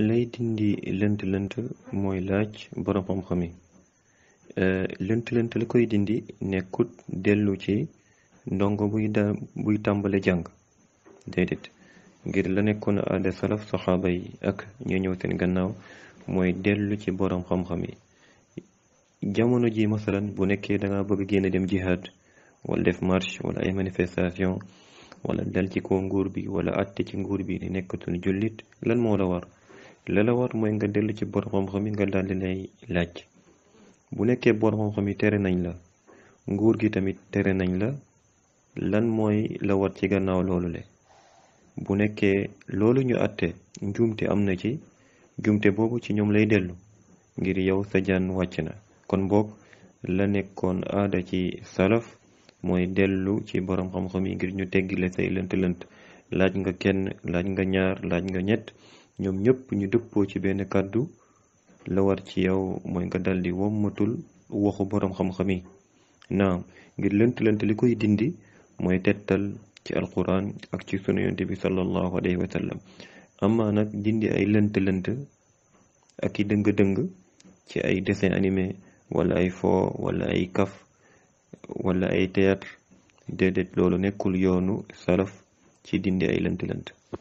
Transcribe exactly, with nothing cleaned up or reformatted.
lay dindi lënt lënt mooy laaj borom xam-xam yi lënt lënt la koy dindi nekkut dellu ci ndongo buy da buy tàmbale jàng déedéet ngir la nekkoon aada salaf saxaaba yi ak ñu ñëw seen gannaaw mooy dellu ci borom xam-xam yi jamono ji masalan bu nekkee da nga bëgg génn dem jihad wala def marche wala ay manifestation wala dal ci ko nguur bi wala àtte ci nguur bi ni nekkatul jullit lan moo la war la la war mooy nga dellu ci borom xam-xam yi nga daldi lay laaj bu nekkee borom xam-xam yi tere nañ la nguur gi tamit tere nañ la lan mooy la war ci gannaaw loolu le bu nekkee loolu ñu àtte njuumte am na ci njuumte boobu ci ñoom lay dellu ngir yow sa jaan wàcc na kon boog la nekkoon aada ci salaf mooy dellu ci borom xam-xam yi ngir ñu teggile say lënt lënt laaj nga kenn laaj nga ñaar laaj nga ñett ñoom ñëpp ñu dëppoo ci benn kàddu la war ci yow mooy nga daldi wommatul waxu borom xam-xam yi naam ngir lënt lënt li koy dindi mooy tettal ci alquran ak ci sunu yonent bi sallallahu alayhi wa sallam amma nag dindi ay lënt lënt ak i dëng-dëng ci ay dessin animé wala ay fo wala ay kaf wala ay théâtre déedéet loolu nekkul yoonu salaf ci dindi ay lënt lënt